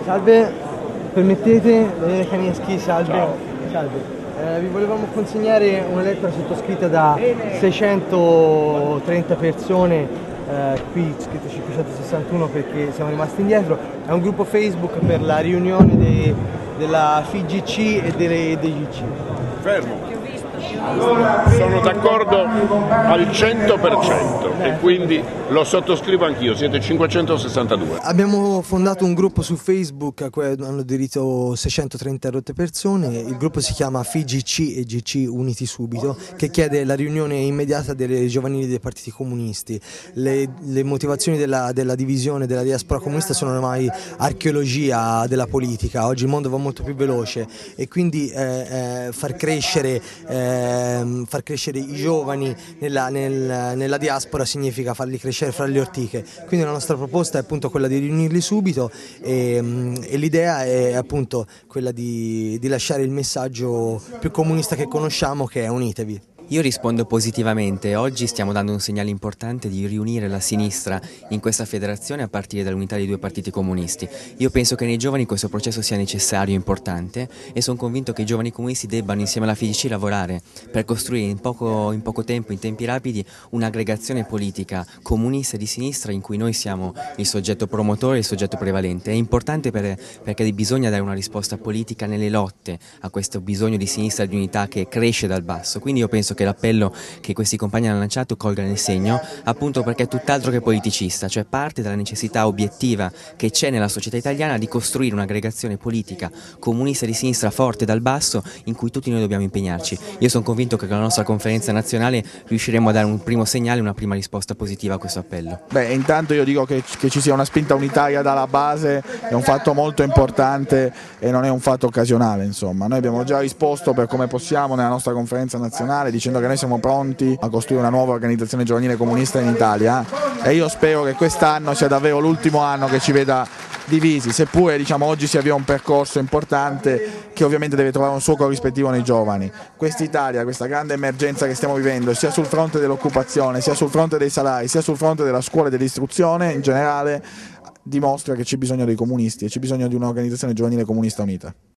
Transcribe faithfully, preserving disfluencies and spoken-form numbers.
Salve, permettete, Daniele Canieschi, salve. Ciao. Salve. Eh, vi volevamo consegnare una lettera sottoscritta da seicentotrenta persone, eh, qui scritto cinquecentosessantuno perché siamo rimasti indietro. È un gruppo Facebook per la riunione dei, della F I G C e delle, dei G C. Fermo. Sono d'accordo al cento per cento e quindi lo sottoscrivo anch'io, siete cinquecentosessantadue. Abbiamo fondato un gruppo su Facebook a cui hanno aderito seicentotrenta persone, il gruppo si chiama F I G C e G C Uniti Subito, che chiede la riunione immediata delle giovanili dei partiti comunisti. Le, le motivazioni della, della divisione della diaspora comunista sono ormai archeologia della politica, oggi il mondo va molto più veloce e quindi eh, eh, far crescere eh, far crescere i giovani nella, nel, nella diaspora significa farli crescere fra le ortiche, quindi la nostra proposta è appunto quella di riunirli subito e, e l'idea è appunto quella di, di lasciare il messaggio più comunista che conosciamo, che è unitevi. Io rispondo positivamente, oggi stiamo dando un segnale importante di riunire la sinistra in questa federazione a partire dall'unità dei due partiti comunisti. Io penso che nei giovani questo processo sia necessario e importante e sono convinto che i giovani comunisti debbano insieme alla F I G C lavorare per costruire in poco, in poco tempo, in tempi rapidi, un'aggregazione politica comunista e di sinistra in cui noi siamo il soggetto promotore e il soggetto prevalente. È importante per, perché bisogna dare una risposta politica nelle lotte a questo bisogno di sinistra e di unità che cresce dal basso, quindi io penso che l'appello che questi compagni hanno lanciato colga nel segno, appunto perché è tutt'altro che politicista, cioè parte dalla necessità obiettiva che c'è nella società italiana di costruire un'aggregazione politica comunista di sinistra forte dal basso in cui tutti noi dobbiamo impegnarci. Io sono convinto che con la nostra conferenza nazionale riusciremo a dare un primo segnale, una prima risposta positiva a questo appello. Beh, intanto io dico che, che ci sia una spinta unitaria dalla base, è un fatto molto importante e non è un fatto occasionale, insomma. Noi abbiamo già risposto per come possiamo nella nostra conferenza nazionale dicendo che noi siamo pronti a costruire una nuova organizzazione giovanile comunista in Italia e io spero che quest'anno sia davvero l'ultimo anno che ci veda divisi, seppure diciamo, oggi si avvia un percorso importante che ovviamente deve trovare un suo corrispettivo nei giovani. Quest'Italia, questa grande emergenza che stiamo vivendo sia sul fronte dell'occupazione, sia sul fronte dei salari, sia sul fronte della scuola e dell'istruzione in generale, dimostra che c'è bisogno dei comunisti e c'è bisogno di un'organizzazione giovanile comunista unita.